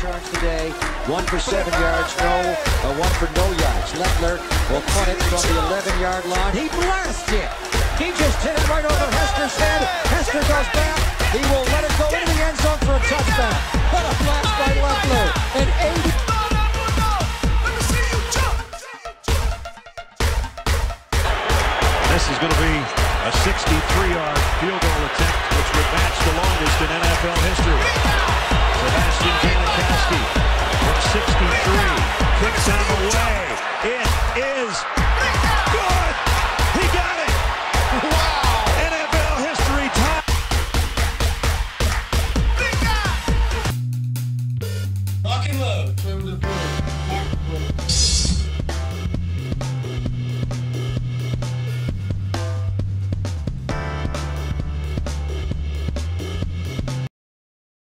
returns today. 1 for 7 yards, no. 1 for no yards. Lechler will punt it from the 11-yard line. He blasted it. He just hit it right over Hester's head. Hester goes back. He will let it go into the end zone for a touchdown. What a blast by Lechler. An 80. This is going to be a 63-yard field goal attempt, which would match